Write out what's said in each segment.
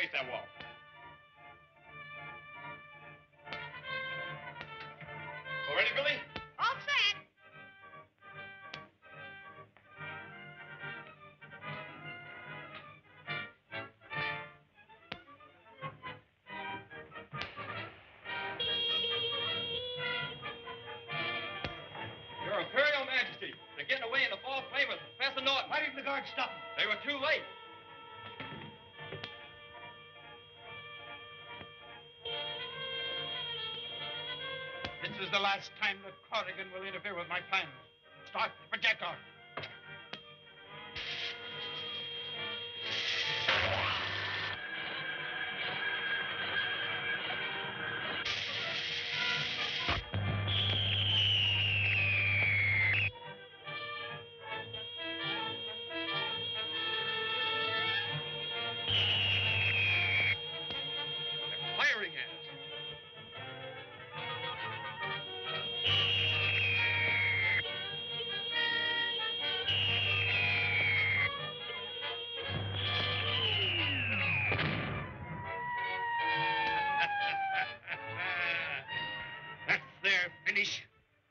against that wall. All ready, Billy? All set. Your Imperial Majesty, they're getting away in the false flame with Professor Norton. Why didn't the guards stop them? They were too late. This is the last time that Corrigan will interfere with my plans. Start the projector. They're firing at us. That's their finish.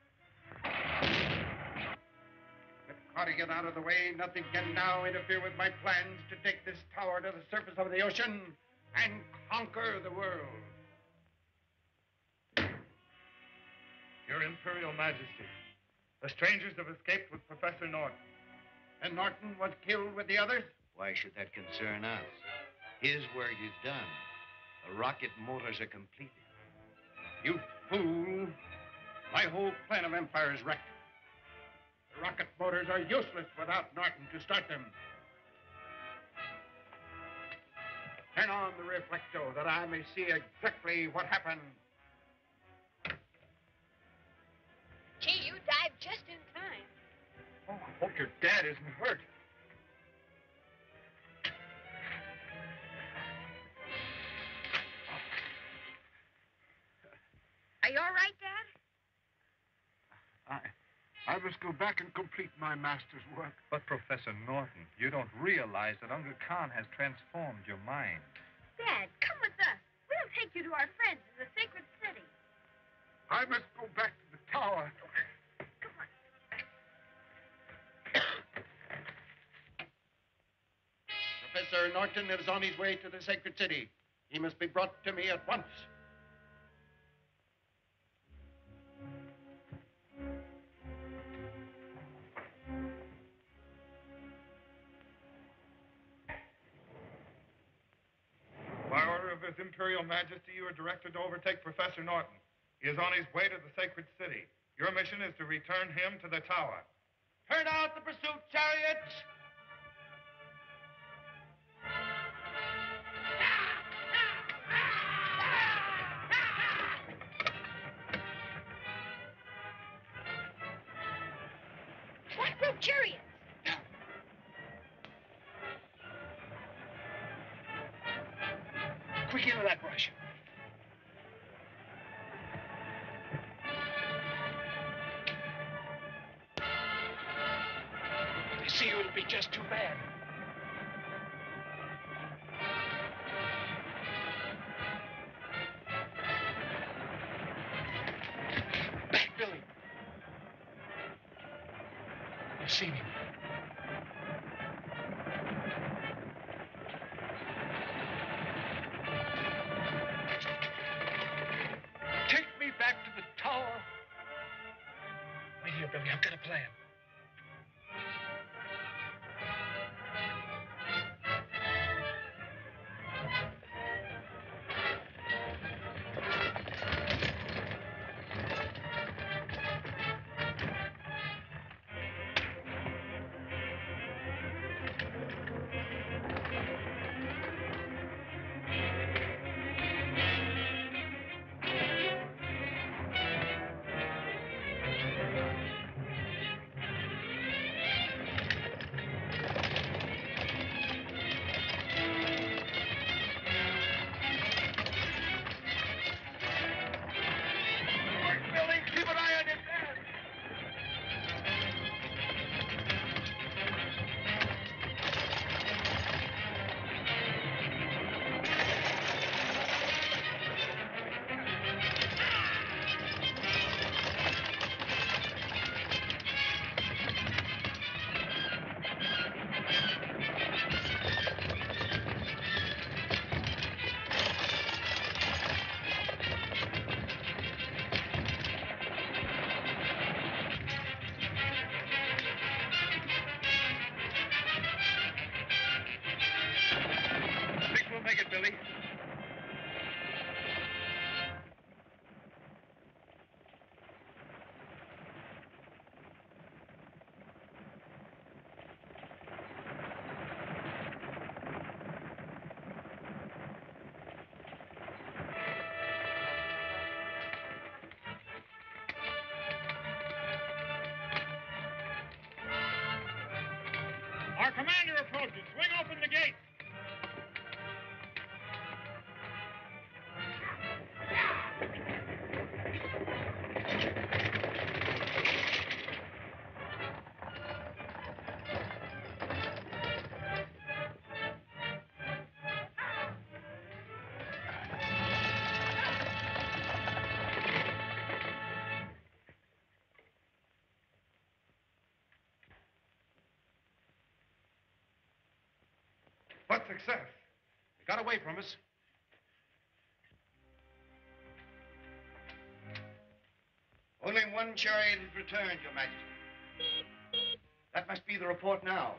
With Corrigan out of the way, nothing can now interfere with my plans to take this tower to the surface of the ocean and conquer the world. Your Imperial Majesty, the strangers have escaped with Professor Norton. And Norton was killed with the others? Why should that concern us? His work is done. The rocket motors are completed. You fool. My whole plan of empire is wrecked. The rocket motors are useless without Norton to start them. Turn on the reflector that I may see exactly what happened. Gee, you dived just in time. Oh, I hope your dad isn't hurt. Are you all right, Dad? I must go back and complete my master's work. But, Professor Norton, you don't realize that Uncle Khan has transformed your mind. Dad, come with us. We'll take you to our friends in the sacred city. I must go back to the tower. Come on. Professor Norton is on his way to the sacred city. He must be brought to me at once. By order of His Imperial Majesty, you are directed to overtake Professor Norton. He is on his way to the sacred city. Your mission is to return him to the tower. Turn out the pursuit chariots! Black-robed chariots. Quick into that brush. If they see you, it'll be just too bad. Back, Billy. You've seen him. Take me back to the tower. Wait here, Billy. I've got a plan. commander approaches. Swing open the gates. What success? They got away from us. Only one chariot has returned, Your Majesty. That must be the report now.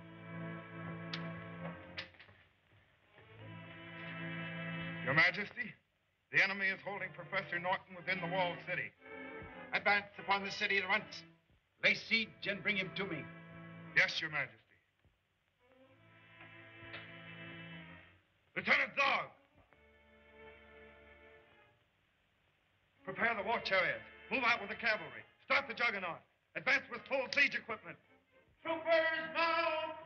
Your Majesty, the enemy is holding Professor Norton within the walled city. Advance upon the city at once. Lay siege and bring him to me. Yes, Your Majesty. Lieutenant Zog! Prepare the war chariots. Move out with the cavalry. Start the juggernaut. Advance with full siege equipment. Troopers, mount!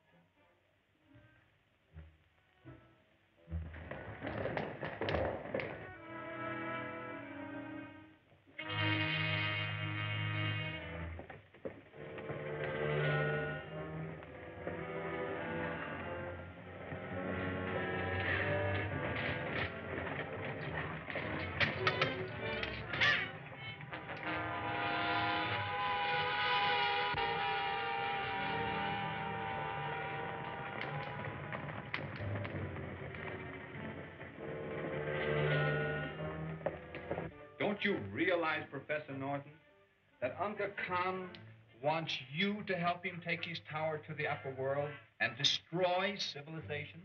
Don't you realize, Professor Norton, that Uncle Khan wants you to help him take his tower to the upper world and destroy civilization?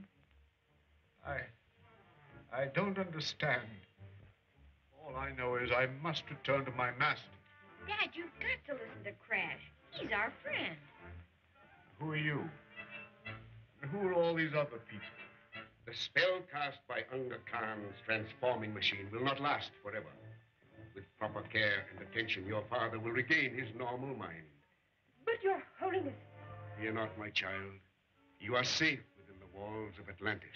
I don't understand. All I know is I must return to my master. Dad, you've got to listen to Crash. He's our friend. Who are you? And who are all these other people? The spell cast by Unga Khan's transforming machine will not last forever. With proper care and attention, your father will regain his normal mind. But, Your Holiness... Fear not, my child. You are safe within the walls of Atlantis.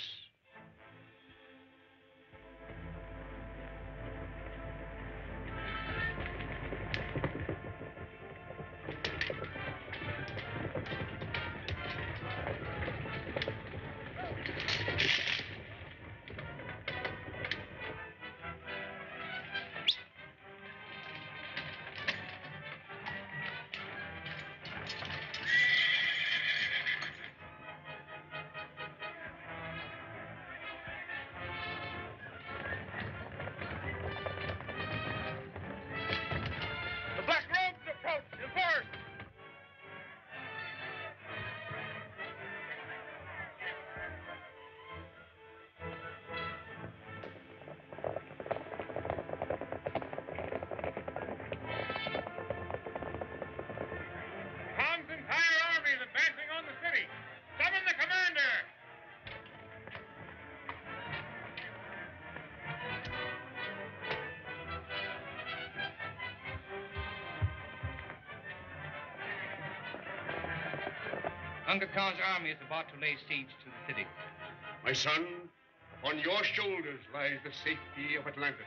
Unga Khan's army is about to lay siege to the city. My son, on your shoulders lies the safety of Atlantis.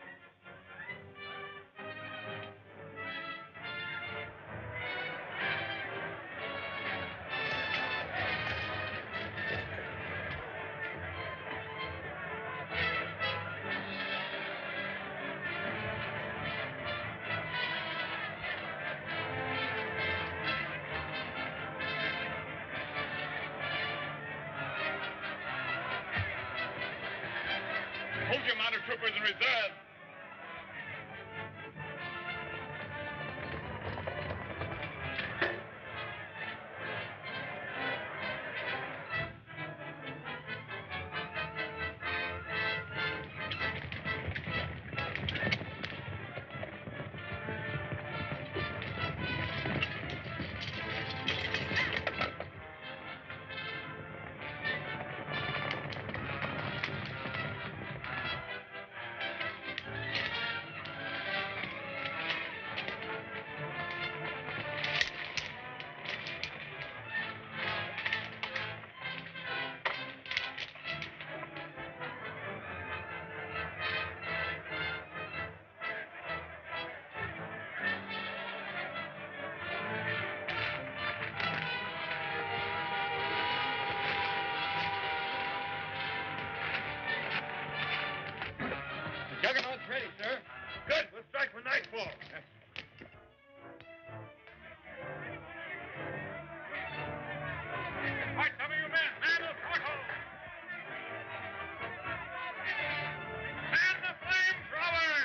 Hold your mounted troopers in reserve. full. Right, some of you men, man the throttle! Man the flamethrower!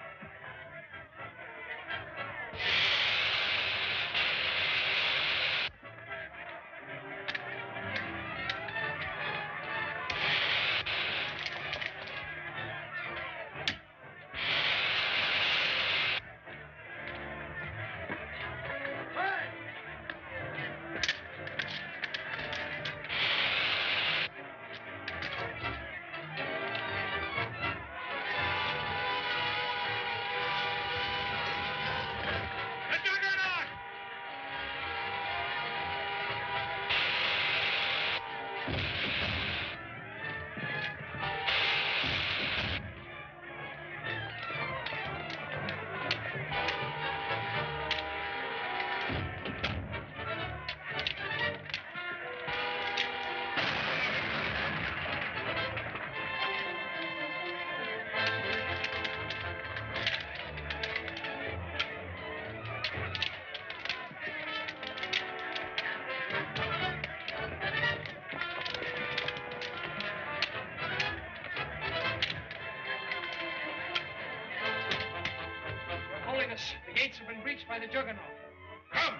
The gates have been breached by the juggernaut. Come!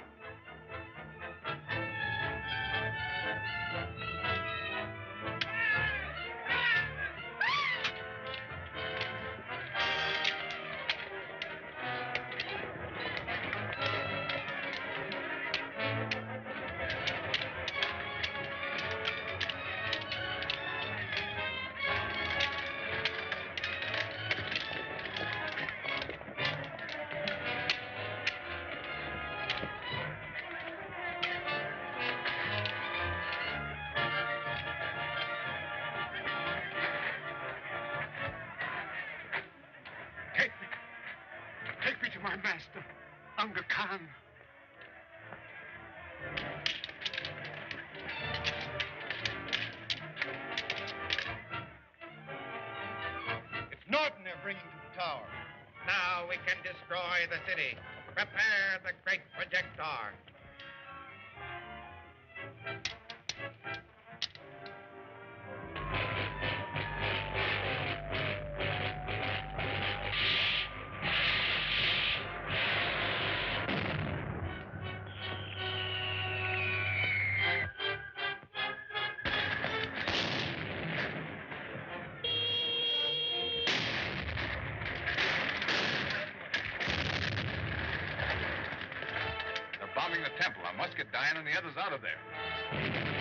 Take me to my master, Unga Khan. It's Norton they're bringing to the tower. Now we can destroy the city. Prepare the great projector. Bombing the temple. I must get Diane and the others out of there.